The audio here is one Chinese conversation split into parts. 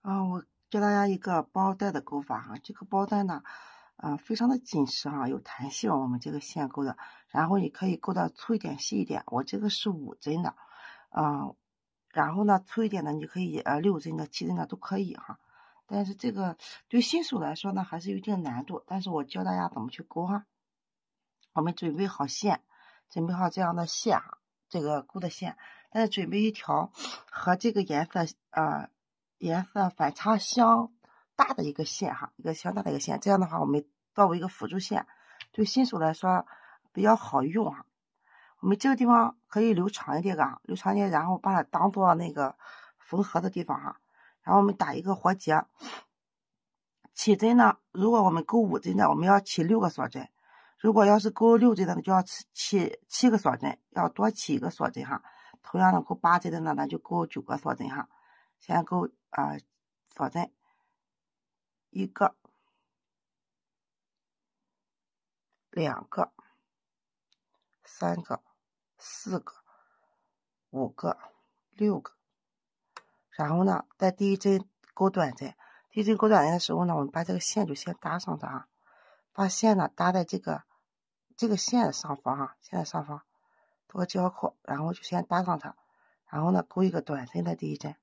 我教大家一个包带的钩法哈，这个包带呢，非常的紧实哈，有弹性，我们这个线钩的，然后你可以钩的粗一点、细一点，我这个是5针的，然后呢粗一点的你可以6针的、7针的都可以哈，但是这个对新手来说呢还是有一定难度，但是我教大家怎么去钩哈。我们准备好线，准备好这样的线哈，这个钩的线，但是准备一条和这个颜色反差相大的一个线哈，一个相大的一个线，这样的话我们作为一个辅助线，对新手来说比较好用哈。我们这个地方可以留长一点留长一点，然后把它当做那个缝合的地方哈。然后我们打一个活结，起针呢，如果我们钩5针的，我们要起6个锁针。如果要是钩6针的，就要起7个锁针，要多起1个锁针哈。同样的钩8针的呢，咱就钩9个锁针哈。先钩锁针1个、2个、3个、4个、5个、6个。然后呢，在第一针钩短针，第一针钩短针的时候呢，我们把这个线就先搭上它哈，把线呢搭在这个线的上方哈，线的上方多交扣，然后就先搭上它，然后呢钩一个短针的第一针，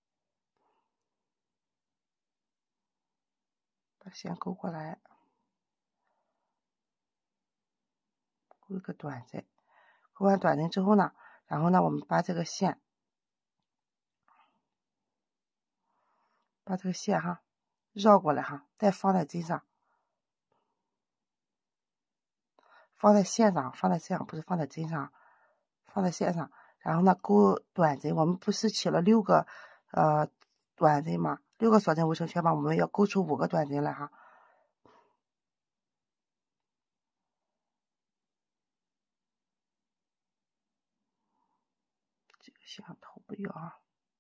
把线钩过来，钩一个短针，钩完短针之后呢，然后呢我们把这个线哈绕过来哈，再放在针上，放在线上，放在线上，不是放在针上，放在线上。然后呢钩短针，我们不是起了6个短针吗？6个锁针围成圈吗？我们要钩出5个短针来哈。这个线头不要啊，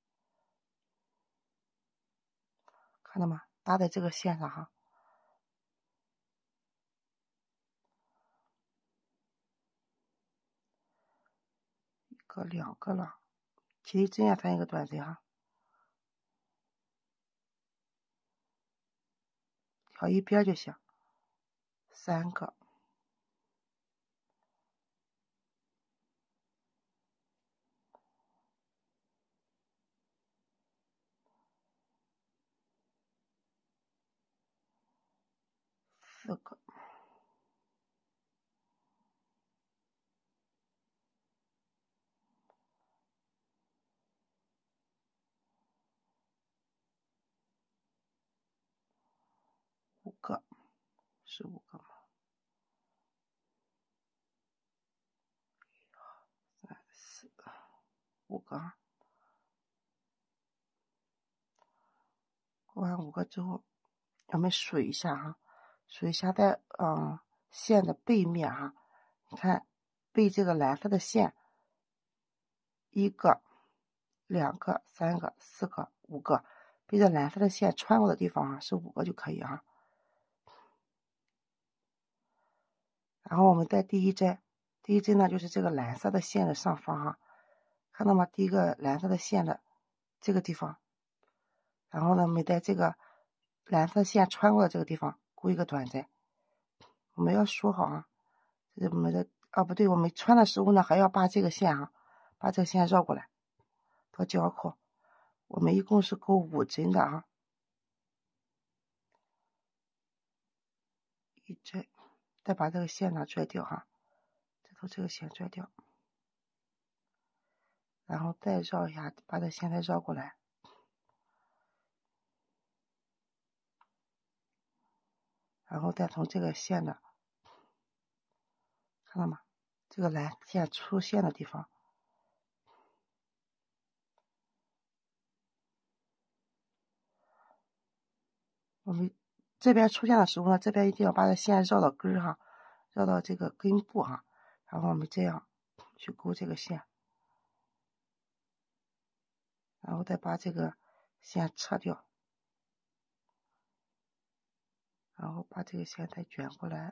看到吗？搭在这个线上哈。1个、2个了，起一针也算一个短针哈。挑一边就行。3个。4个。5个。是5个吗？3、4、5个。钩完5个之后，我们数一下哈，数一下在线的背面哈，你看背这个蓝色的线，1个、2个、3个、4个、5个，背着蓝色的线穿过的地方是5个就可以哈。然后我们在第一针呢就是这个蓝色的线的上方哈，看到吗？第一个蓝色的线的这个地方，然后呢我们在这个蓝色线穿过的这个地方钩一个短针，我们要数好啊，这我们的不对，我们穿的时候呢还要把这个线把这个线绕过来，多交扣。我们一共是钩5针的啊，1针，再把这个线呢拽掉哈，这头这个线拽掉，然后再绕一下，把这线再绕过来，然后再从这个线的，看到吗？这个蓝线出现的地方，我们这边出现的时候呢，这边一定要把这线绕到根儿哈，绕到这个根部哈，然后我们这样去钩这个线，然后再把这个线撤掉，然后把这个线再卷过来。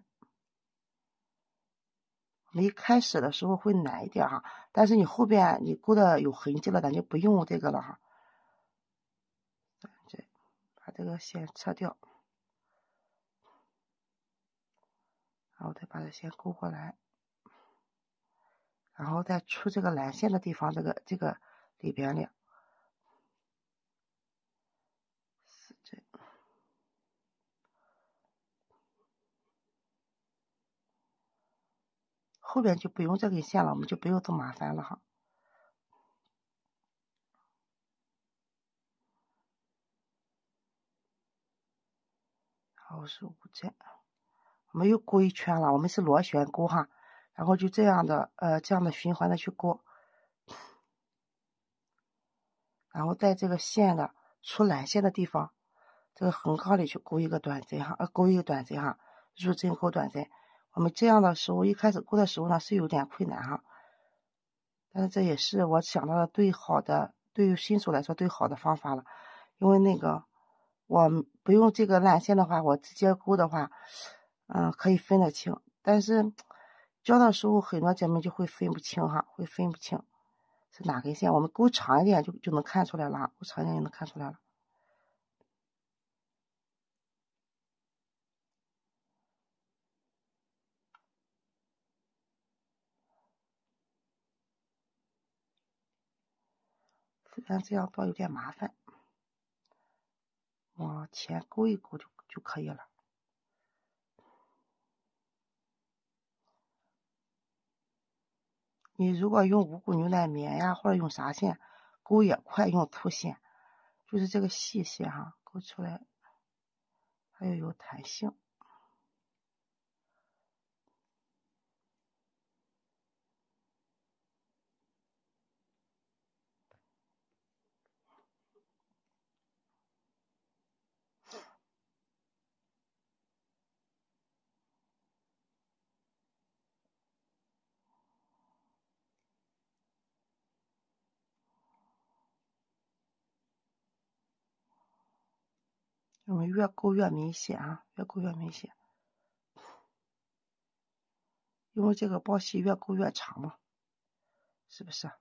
我们一开始的时候会难一点哈，但是你后边你钩的有痕迹了，咱就不用这个了哈。3针把这个线撤掉，然后再把这线勾过来，然后再出这个蓝线的地方，这个里边的4针，后边就不用这根线了，我们就不用这么麻烦了哈。然后是5针，我们又勾一圈了，我们是螺旋勾哈，然后就这样的循环的去勾，然后在这个线的出蓝线的地方，这个横杠里去勾一个短针哈，入针勾短针。我们这样的时候，一开始勾的时候呢是有点困难哈，但是这也是我想到的对于新手来说最好的方法了，因为那个我不用这个蓝线的话，我直接勾的话，可以分得清，但是教的时候很多姐妹就会分不清哈，是哪根线，我们勾长一点就能看出来了，勾长一点就能看出来了。虽然这样做有点麻烦，往前勾一勾就可以了。你如果用五谷牛奶棉呀，或者用啥线勾也快，用粗线，就是这个细线哈，勾出来它又有弹性。我们越勾越明显啊，越勾越明显，因为这个包系越勾越长嘛，是不是？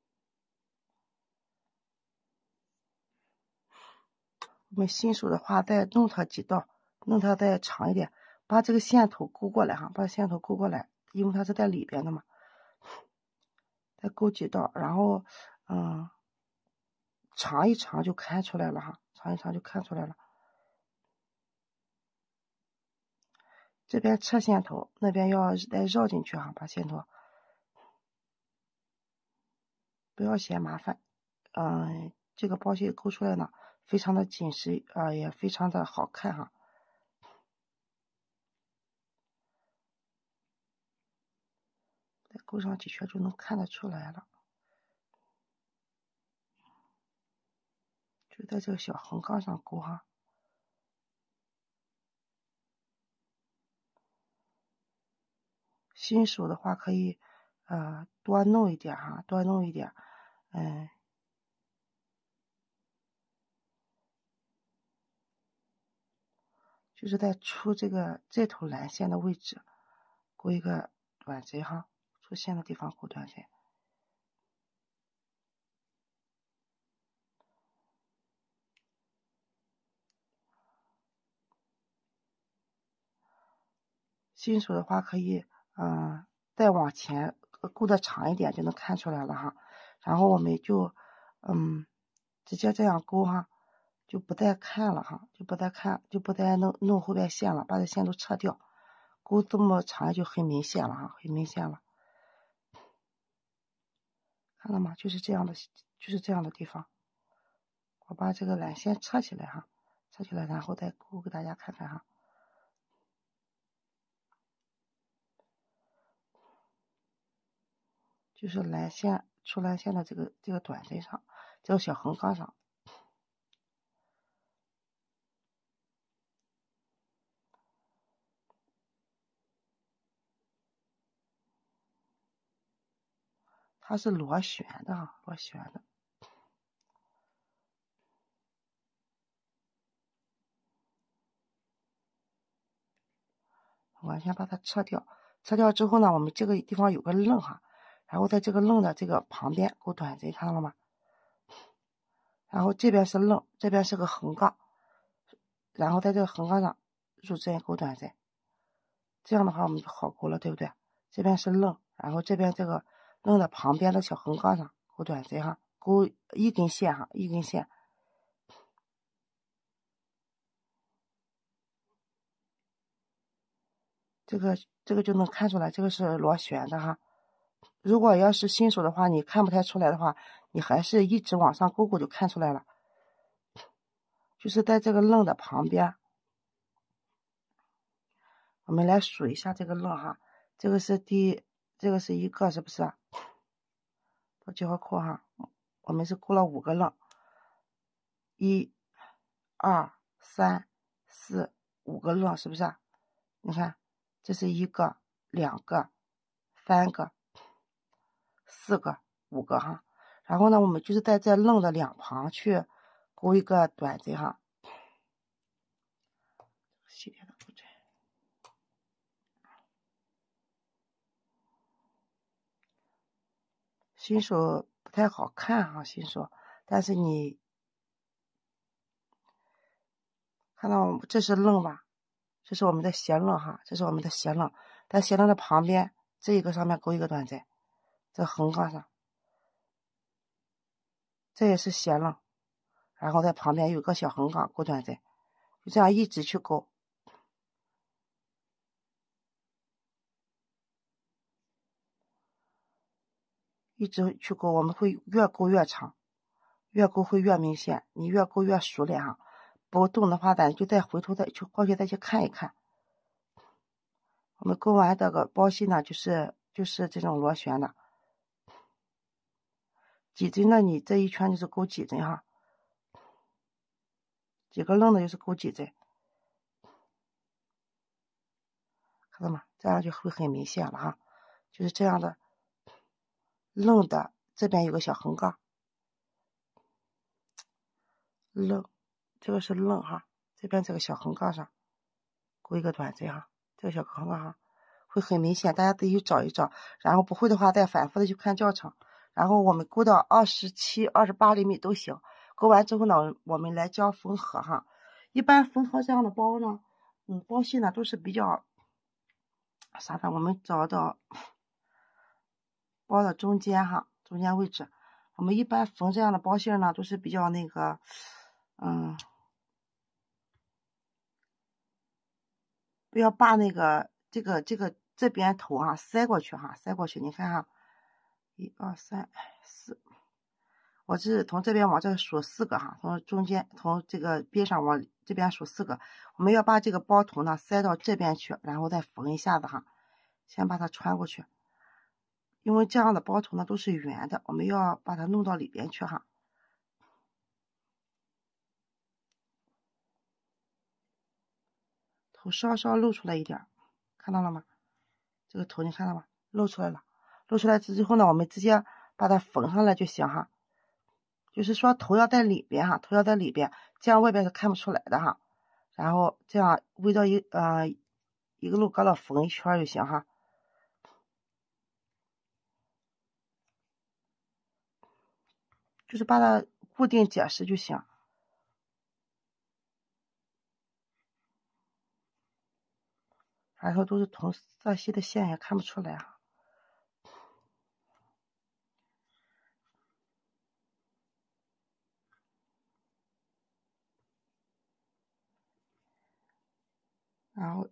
我们新手的话，再弄它几道，弄它再长一点，把这个线头勾过来哈，把线头勾过来，因为它是在里边的嘛，再勾几道，然后长一长就看出来了哈，长一长就看出来了。这边撤线头，那边要再绕进去哈，把线头不要嫌麻烦。这个包系勾出来呢，非常的紧实也非常的好看哈。再勾上几圈就能看得出来了，就在这个小横杠上勾哈。新手的话可以多弄一点哈，多弄一点，就是在出这头蓝线的位置勾一个短针哈，出线的地方勾短针。新手的话可以再往前勾的长一点就能看出来了哈，然后我们就直接这样勾哈，就不再看了哈，就不再弄后边线了，把这线都撤掉，勾这么长就很明显了哈，很明显了，看到吗？就是这样的地方。我把这个蓝线扯起来哈，扯起来然后再勾给大家看看哈。就是蓝线出蓝线的这个短针上，这个小横杠上，它是螺旋的哈，螺旋的。完全把它撤掉，撤掉之后呢，我们这个地方有个棱哈，然后在这个棱的这个旁边勾短针，看到了吗？然后这边是棱，这边是个横杠， 然后在这个横杠上入针钩短针，这样的话我们就好钩了，对不对？这边是愣，然后这边这个愣的旁边的小横杠上钩短针哈，钩一根线哈，一根线。这个就能看出来，这个是螺旋的哈。如果要是新手的话，你看不太出来的话，你还是一直往上勾勾就看出来了。就是在这个愣的旁边，我们来数一下这个愣哈。这个是一个，是不是？到结合扣哈，我们是勾了5个愣，1、2、3、4、5个愣，是不是？你看，这是1个、2个、3个、4个、5个哈。然后呢，我们就是在这愣的两旁去钩一个短针哈。细点的钩针，新手不太好看哈，新手，但是你看到这是愣吧？这是我们的斜愣哈，这是我们的斜愣，在斜愣的旁边这一个上面钩一个短针，这横杠上，这也是斜愣，然后在旁边有个小横杠钩短针，就这样一直去钩，一直去钩，我们会越钩越长，越钩会越明显，你越钩越熟练哈。不动的话，咱就再回头再去过去再去看一看。我们钩完这个包系呢，就是这种螺旋的。几针呢？你这一圈就是钩几针哈，几个愣的就是钩几针，看到吗？这样就会很明显了哈，就是这样的愣的，这边有个小横杠，愣，这个是愣哈，这边这个小横杠上钩一个短针哈，这个小横杠哈会很明显，大家自己去找一找，然后不会的话再反复的去看教程，然后我们钩到27、28厘米都行。钩完之后呢，我们来教缝合哈。一般缝合这样的包呢，包系呢都是比较啥的，我们找到包的中间哈，中间位置。我们一般缝这样的包芯呢，都是比较那个，不要把那个这边头哈塞过去哈，塞过去。你看哈，1、2、3、4，我是从这边往这数4个哈，从中间从这个边上往这边数4个。我们要把这个包头呢塞到这边去，然后再缝一下子哈，先把它穿过去。因为这样的包头呢都是圆的，我们要把它弄到里边去哈。头稍稍露出来一点，看到了吗？这个头你看到吗？露出来了。露出来之后呢，我们直接把它缝上来就行哈。就是说头要在里边哈，头要在里边，这样外边是看不出来的哈。然后这样围着一个路疙瘩缝一圈就行哈。就是把它固定结实就行。然后都是同色系的线，也看不出来哈。然后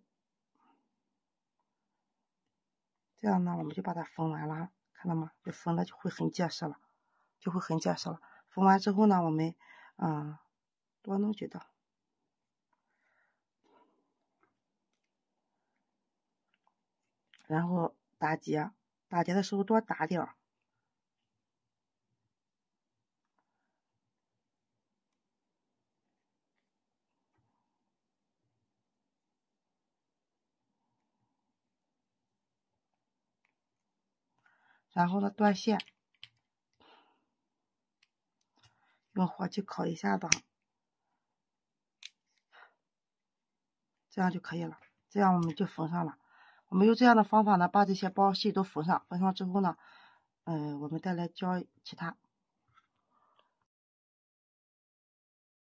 这样呢，我们就把它缝完了，看到吗？就缝的就会很结实了，就会很结实了。缝完之后呢，我们多弄几道，然后打结，打结的时候多打点儿。然后呢，断线，用火去烤一下子，这样就可以了。这样我们就缝上了。我们用这样的方法呢，把这些包系都缝上。缝上之后呢，我们再来教其他。